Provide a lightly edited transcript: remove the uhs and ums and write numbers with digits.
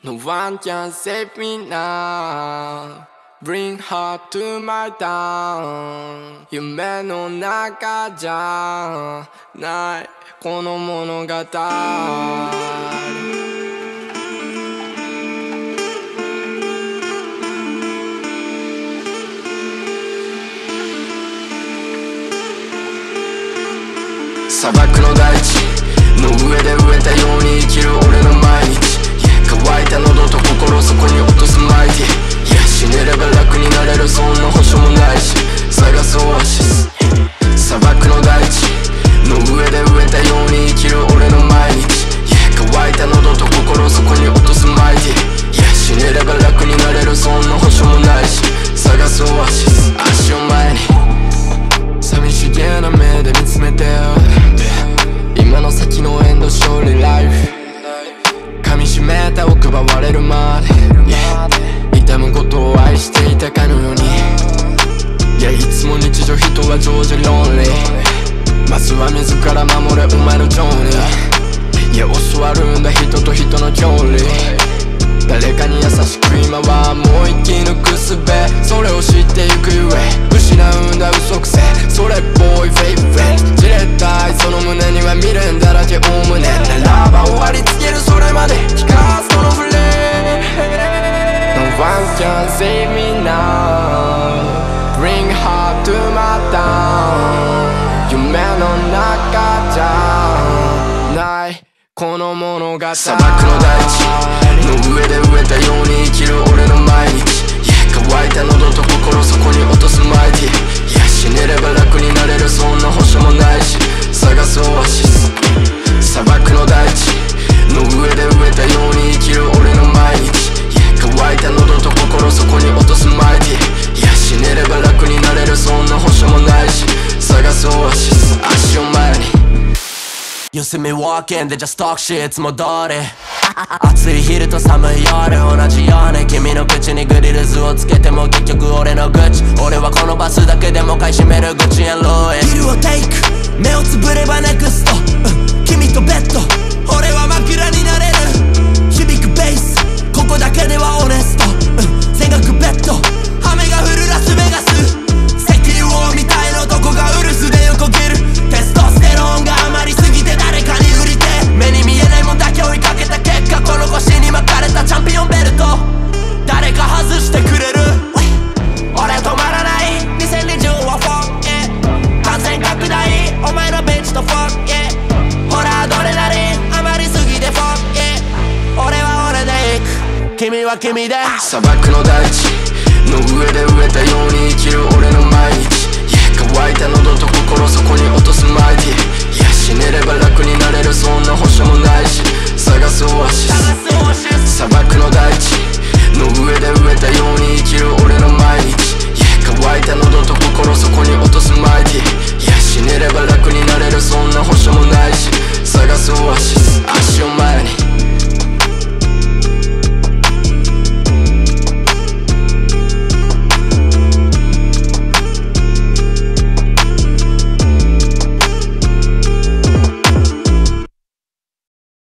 No one can save me now. Bring her to my town. 夢の中じゃないこの物語。砂漠の大地の上で植えたように生きる俺の毎日、乾いた喉と心そこに落とすマイティ、死ねれば楽になれるそんな保証もないし、探すオアシス。砂漠の大地の上で植えたように生きる俺の毎日、乾いた喉と心そこに落とすマイティ、死ねれば楽になれるそんな保証もないし、探すオアシス。足を前に寂しげな目で見つめて今の先のエンド勝利ライフ、噛みしめた奥歯割れるまで、痛むことを愛していたかのように、いつも日常人は常時ロンリー。まずは自ら守れお前のジョーニー、教わるんだ人と人の距離。誰かに優しく今はもう生き抜く術、それを知ってゆくゆえ失うんだ嘘くせ、それっぽいフェイクフェイクじれったいその胸には未練だらけお胸ならば終わりつけるそれまで聞かすこのフレー No one can save me now. Bring her to my town. 夢の中じゃないこの物語。砂漠の大地の上で植えたように生きる俺の毎日、乾いた喉と心そこに落とすマイティ、死ねれば楽になれるそんな保証もないし、探すオアシス。砂漠の大地の上で植えたように生きる俺の毎日、乾いた喉と心そこに落とすマイティ、死ねれば楽になれるそんな保証もないし、探すオアシス。足を前に You see me walking, they just talk shit いつも通り暑い昼と寒い夜同じように君の口にグリルズをつけても結局俺の愚痴、俺はこのバスだけでも買い占めるグッチ&ルイス。ビルをテイク目をつぶればネクスト、君とベッド俺は枕になれる響くベースここだけではオネスト、全額ベッド雨が降るラスベガス、石油王みたいな男がウルスで横切るテストステロンが余りすぎて誰かに売りて目に見えないもんだけ追いかけた結果この腰に巻かれたチャンピオンベルト誰か外してくれる俺止まらない2020はフォーク感染拡大お前のベンチとフォークほらアドレナリン余りすぎてフォーク俺は俺で行く君は君で。 砂漠の大地の上で植えたように生きる俺の毎日、乾いた喉と心そこに落とすマイティ、死ねれば楽になれるそんな保証もないし、探すオアシス。砂漠の大地の上で植えたように生きる俺の毎日、乾いた喉と心そこに落とすマイティ、死ねれば楽になれるそんな保証もないし、探すオアシス。